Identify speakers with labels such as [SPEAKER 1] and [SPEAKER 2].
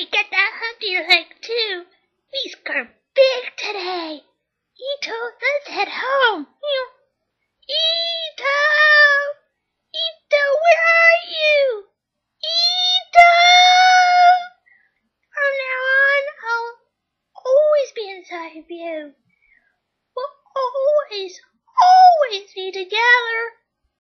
[SPEAKER 1] we get that hunting leg too. We scored big today. Ito, let's head home. Ito! Ito, where are you? Ito! From now on, I'll always be inside of you. We'll always be together.